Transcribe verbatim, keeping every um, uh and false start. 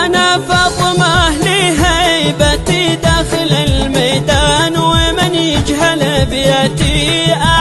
أنا فاطمة لي هيبتي داخل الميدان، ومن يجهل بيتي